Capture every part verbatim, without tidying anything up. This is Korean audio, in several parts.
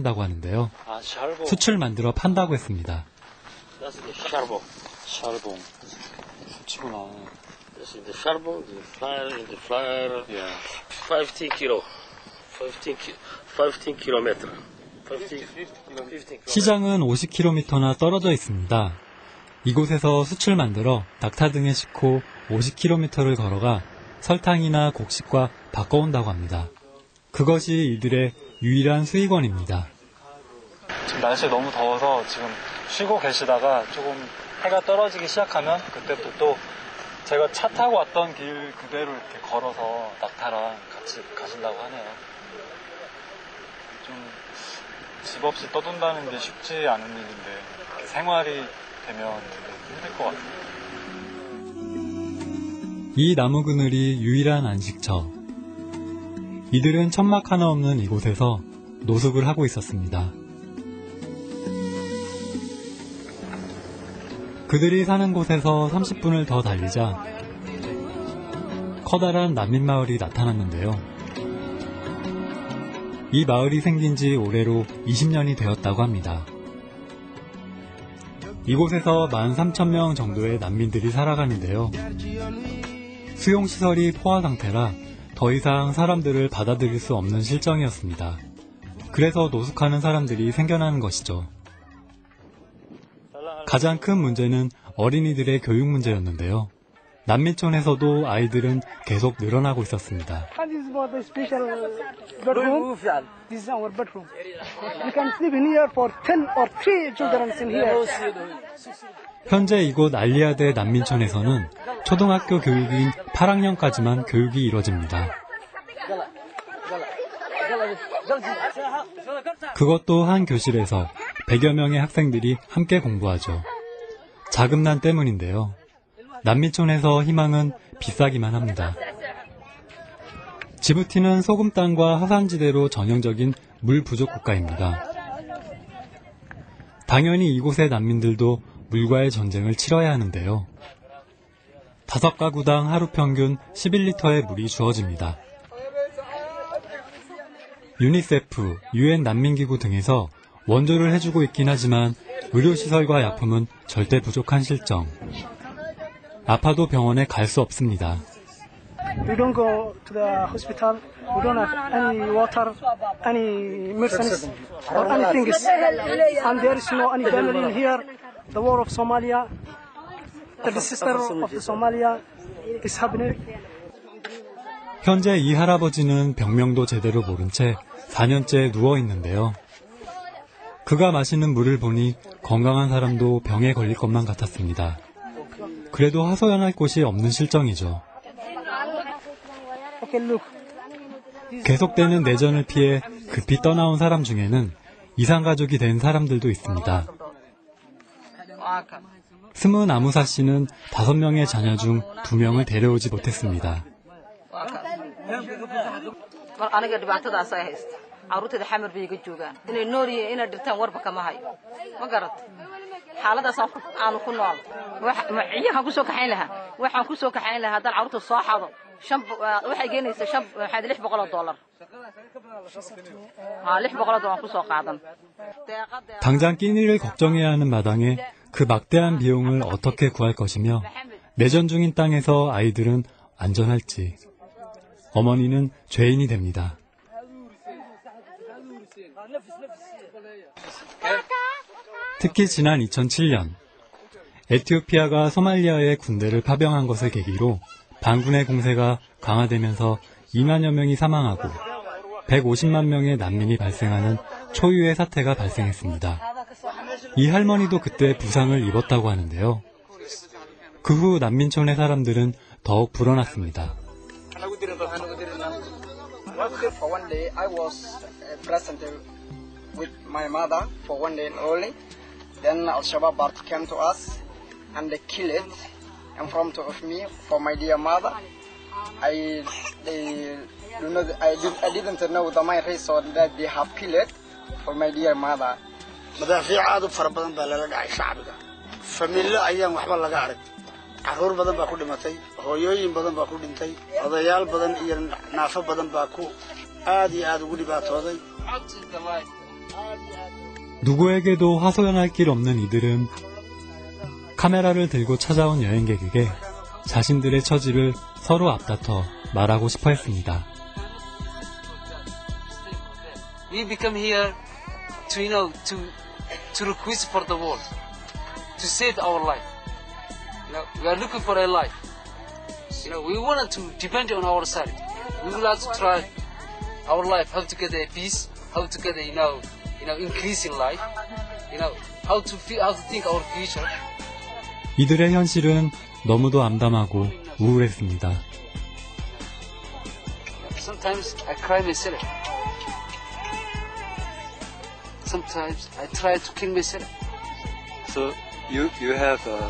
사랑한다고 하는데요. 숯을 만들어 판다고 했습니다. 샤르보, 샤르봉, 숯이구나. This is the 샤르보, the fire, the fire, yeah. fifteen kilo, fifteen, fifteen kilometer. 시장은 오십 킬로미터나 떨어져 있습니다. 이곳에서 숯을 만들어 낙타 등에 싣고 오십 킬로미터를 걸어가 설탕이나 곡식과 바꿔온다고 합니다. 그것이 이들의 유일한 수익원입니다. 지금 날씨 너무 더워서 지금 쉬고 계시다가 조금 해가 떨어지기 시작하면 그때부터 또 제가 차 타고 왔던 길 그대로 이렇게 걸어서 낙타랑 같이 가신다고 하네요. 좀 집 없이 떠돈다는 게 쉽지 않은 일인데 생활이 되면 되게 힘들 것 같아요. 이 나무 그늘이 유일한 안식처. 이들은 천막 하나 없는 이곳에서 노숙을 하고 있었습니다. 그들이 사는 곳에서 삼십 분을 더 달리자 커다란 난민마을이 나타났는데요. 이 마을이 생긴 지 올해로 이십 년이 되었다고 합니다. 이곳에서 만 삼천 명 정도의 난민들이 살아가는데요. 수용시설이 포화 상태라 더 이상 사람들을 받아들일 수 없는 실정이었습니다. 그래서 노숙하는 사람들이 생겨나는 것이죠. 가장 큰 문제는 어린이들의 교육 문제였는데요. 난민촌에서도 아이들은 계속 늘어나고 있었습니다. 현재 이곳 알리아드 난민촌에서는 초등학교 교육인 팔 학년까지만 교육이 이뤄집니다. 그것도 한 교실에서 백여 명의 학생들이 함께 공부하죠. 자금난 때문인데요. 난민촌에서 희망은 비싸기만 합니다. 지부티는 소금 땅과 화산지대로 전형적인 물 부족 국가입니다. 당연히 이곳의 난민들도 물과의 전쟁을 치러야 하는데요. 다섯 가구당 하루 평균 십일 리터의 물이 주어집니다. 유니세프, 유엔 난민기구 등에서 원조를 해주고 있긴 하지만 의료시설과 약품은 절대 부족한 실정. 아파도 병원에 갈 수 없습니다. We don't go to the hospital. We don't have any water, any medicines, or anything. And there is no any family in here. The war of Somalia, the disaster of the Somalia is happening. 현재 이 할아버지는 병명도 제대로 모른 채 사 년째 누워 있는데요. 그가 마시는 물을 보니 건강한 사람도 병에 걸릴 것만 같았습니다. 그래도 하소연할 곳이 없는 실정이죠. 계속되는 내전을 피해 급히 떠나온 사람 중에는 이상가족이 된 사람들도 있습니다. 스문 아무사 씨는 다섯 명의 자녀 중 두 명을 데려오지 못했습니다. 당장 끼니를 걱정해야 하는 마당에 그 막대한 비용을 어떻게 구할 것이며 내전 중인 땅에서 아이들은 안전할지. 어머니는 죄인이 됩니다. 특히 지난 이천칠 년 에티오피아가 소말리아에 군대를 파병한 것을 계기로 반군의 공세가 강화되면서 이만여 명이 사망하고 백오십만 명의 난민이 발생하는 초유의 사태가 발생했습니다. 이 할머니도 그때 부상을 입었다고 하는데요. 그 후 난민촌의 사람들은 더욱 불어났습니다. With my mother for one day only. Then Al-Shabaab came to us and they killed it in front of me for my dear mother. I they do not I did I didn't know the my reason that they have killed it for my dear mother. مدافع عاد fara badan baa lala dhacay shacbiga. Familyo ayaan waxba laga arag. Caruur badan baa ku dhimatay, hooyooyin badan baa ku dhintay, odayaal badan iyo naafo badan baa ku aad iyo aad ugu dhibaatooday. 누구에게도 하소연할 길 없는 이들은 카메라를 들고 찾아온 여행객에게 자신들의 처지를 서로 앞다퉈 말하고 싶어 했습니다. We become here to, you know, to, to request for the world, to save our life. You know, we are looking for a life. You know, we wanted to depend on our side. We would like to try our life, how to get a peace, how to get a, you know, you know, increase in life. You know, how to feel, how to think our future. 이들의 현실은 너무도 암담하고 우울했습니다. Sometimes I cry myself. Sometimes I try to kill myself. So you you have uh,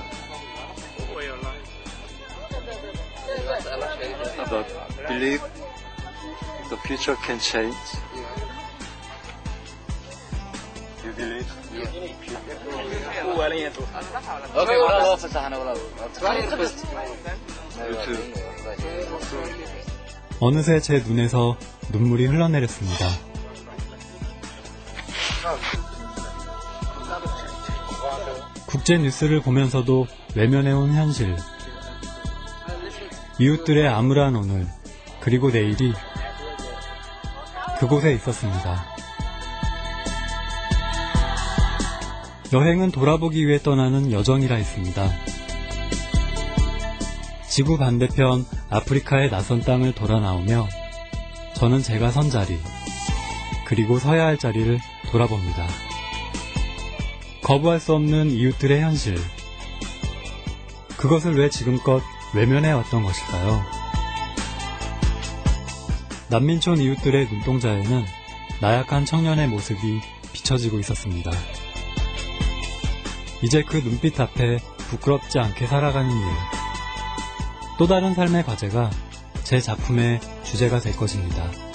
the belief the future can change. You believe? Okay, well, try it first. You too. 어느새 제 눈에서 눈물이 흘러내렸습니다. 국제 뉴스를 보면서도 외면해온 현실. 이웃들의 암울한 오늘, 그리고 내일이 그곳에 있었습니다. 여행은 돌아보기 위해 떠나는 여정이라 했습니다. 지구 반대편 아프리카의 낯선 땅을 돌아 나오며 저는 제가 선 자리, 그리고 서야 할 자리를 돌아봅니다. 거부할 수 없는 이웃들의 현실. 그것을 왜 지금껏 외면해왔던 것일까요? 난민촌 이웃들의 눈동자에는 나약한 청년의 모습이 비춰지고 있었습니다. 이제 그 눈빛 앞에 부끄럽지 않게 살아가는 일. 또 다른 삶의 과제가 제 작품의 주제가 될 것입니다.